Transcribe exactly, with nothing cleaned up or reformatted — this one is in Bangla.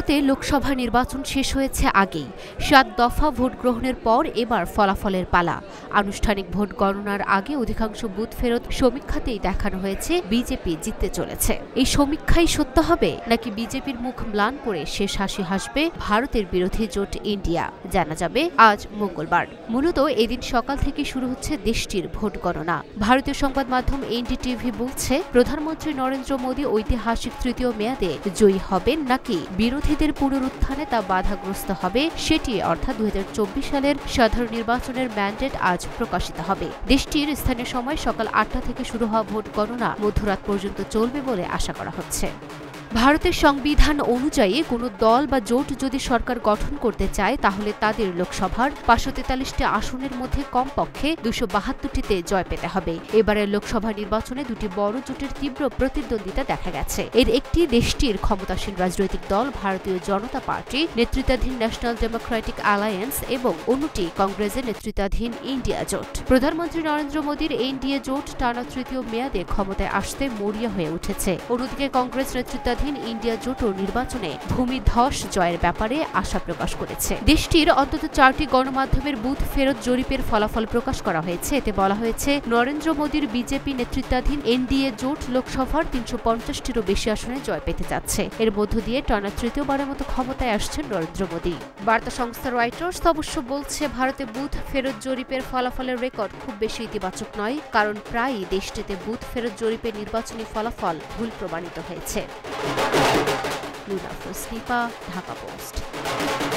ভারতে লোকসভা নির্বাচন শেষ হয়েছে আগেই। সাত দফা ভোট গ্রহণের পর এবার ফলাফলের পালা। আনুষ্ঠানিক ভোট গণনার আগে অধিকাংশ বুথ ফেরত সমীক্ষাতেই দেখানো হয়েছে বিজেপি জিততে চলেছে। এই সমীক্ষাই সত্য হবে নাকি বিজেপির মুখ ম্লান করে শেষ হাসি হাসবে ভারতের বিরোধী জোট ইন্ডিয়া, জানা যাবে আজ মঙ্গলবার। মূলত এদিন সকাল থেকে শুরু হচ্ছে দেশটির ভোট গণনা। ভারতীয় সংবাদ মাধ্যম এনডিটিভি বলছে, প্রধানমন্ত্রী নরেন্দ্র মোদী ঐতিহাসিক তৃতীয় মেয়াদে জয়ী হবেন নাকি বিরোধীদের পুনরুত্থানে তা বাধাগ্রস্ত হবে, সেটি অর্থাৎ দুই হাজার চব্বিশ সালের সাধারণ নির্বাচনের ম্যান্ডেট আজ প্রকাশিত হবে। দেশটির স্থানীয় সময় সকাল আটটা থেকে শুরু হওয়া ভোট গণনা মধ্যরাত পর্যন্ত চলবে বলে আশা করা হচ্ছে। ভারতের সংবিধান অনুযায়ী কোনো দল বা জোট যদি সরকার গঠন করতে চায় তাহলে তাদের লোকসভার পাঁচশো তেতাল্লিশটি আসনের মধ্যে কমপক্ষে দুশো বাহাত্তরটিতে জয় পেতে হবে। এবারের লোকসভা নির্বাচনে দুটি বড় জোটের তীব্র প্রতিদ্বন্দ্বিতা দেখা গেছে। এর একটি দেশটির ক্ষমতাসীন রাজনৈতিক দল ভারতীয় জনতা পার্টি নেতৃত্বাধীন ন্যাশনাল ডেমোক্রেটিক অ্যালায়েন্স এবং অন্যটি কংগ্রেসের নেতৃত্বাধীন ইন্ডিয়া জোট। প্রধানমন্ত্রী নরেন্দ্র মোদীর এনডিএ জোট টানা তৃতীয় মেয়াদে ক্ষমতায় আসতে মরিয়া হয়ে উঠেছে। অন্যদিকে কংগ্রেস নেতৃত্বাধীন ইন্ডিয়া জোটও নির্বাচনে ভূমিধস জয়ের ব্যাপারে আশা প্রকাশ করেছে। দেশটির অন্তত চারটি গণমাধ্যমের বুথ ফেরত জরিপের ফলাফল প্রকাশ করা হয়েছে। এতে বলা হয়েছে, নরেন্দ্র মোদীর বিজেপি নেতৃত্বাধীন এনডিএ জোট লোকসভার তিনশো পঞ্চাশটিরও বেশি আসনে জয় পেতে যাচ্ছে। এর মধ্য দিয়ে টানা তৃতীয়বারের মতো ক্ষমতায় আসছেন নরেন্দ্র মোদী। বার্তা সংস্থা রয়টার্স অবশ্য বলছে, ভারতে বুথ ফেরত জরিপের ফলাফলের রেকর্ড খুব বেশি ইতিবাচক নয়, কারণ প্রায়ই দেশটিতে বুথ ফেরত জরিপের নির্বাচনী ফলাফল ভুল প্রমাণিত হয়েছে। লুনা ফোস্নিপা, ঢাকা পোস্ট।